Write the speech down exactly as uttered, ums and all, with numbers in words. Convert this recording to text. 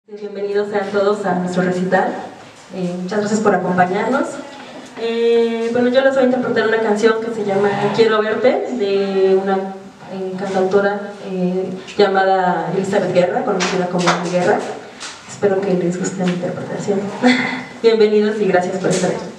Bienvenidos sean todos a nuestro recital. Eh, muchas gracias por acompañarnos. Eh, bueno, yo les voy a interpretar una canción que se llama Quiero Verte, de una eh, cantautora eh, llamada Elizabeth Guerra, conocida como Guerra. Espero que les guste mi interpretación. Bienvenidos y gracias por estar aquí.